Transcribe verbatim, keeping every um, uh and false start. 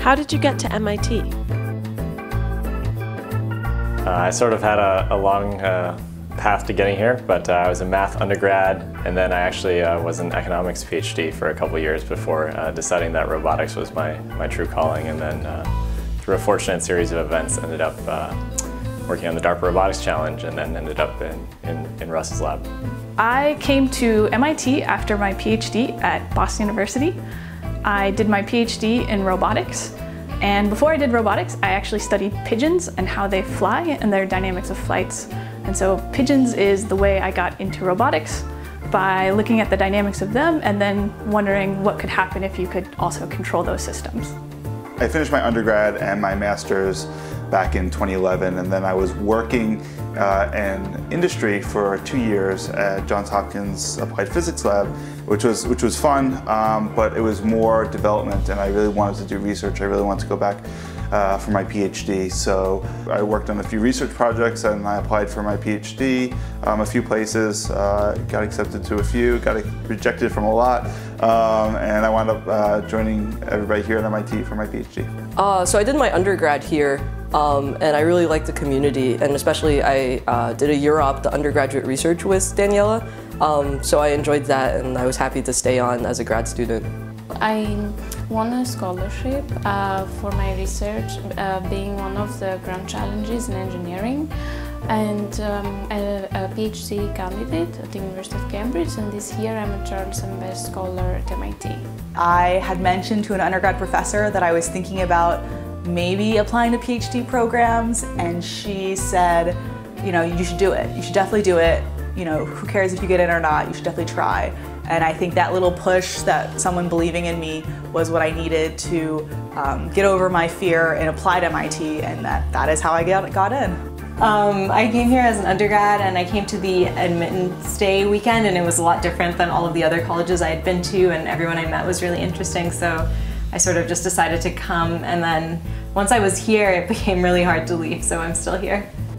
How did you get to M I T? Uh, I sort of had a, a long uh, path to getting here, but uh, I was a math undergrad, and then I actually uh, was an economics PhD for a couple years before uh, deciding that robotics was my, my true calling, and then uh, through a fortunate series of events ended up uh, working on the DARPA Robotics Challenge, and then ended up in, in, in Russ's lab. I came to M I T after my PhD at Boston University. I did my PhD in robotics. And before I did robotics, I actually studied pigeons and how they fly and their dynamics of flights. And so pigeons is the way I got into robotics, by looking at the dynamics of them and then wondering what could happen if you could also control those systems. I finished my undergrad and my master's back in twenty eleven, and then I was working uh, in industry for two years at Johns Hopkins Applied Physics Lab, which was which was fun, um, but it was more development, and I really wanted to do research. I really wanted to go back uh, for my PhD. So I worked on a few research projects, and I applied for my PhD um, a few places. Uh, got accepted to a few, got rejected from a lot, um, and I wound up uh, joining everybody here at M I T for my PhD. Uh, so I did my undergrad here. Um, and I really liked the community, and especially I uh, did a year up the undergraduate research with Daniela, um, so I enjoyed that and I was happy to stay on as a grad student. I won a scholarship uh, for my research, uh, being one of the grand challenges in engineering, and um, a, a PhD candidate at the University of Cambridge, and this year I'm a Charles M. Best Scholar at M I T. I had mentioned to an undergrad professor that I was thinking about maybe applying to PhD programs, and she said, you know, you should do it. You should definitely do it. You know, who cares if you get in or not? You should definitely try. And I think that little push, that someone believing in me, was what I needed to um, get over my fear and apply to M I T, and that, that is how I got, got in. Um, I came here as an undergrad, and I came to the admittance day weekend, and it was a lot different than all of the other colleges I had been to, and everyone I met was really interesting. So I sort of just decided to come, and then once I was here, it became really hard to leave, so I'm still here.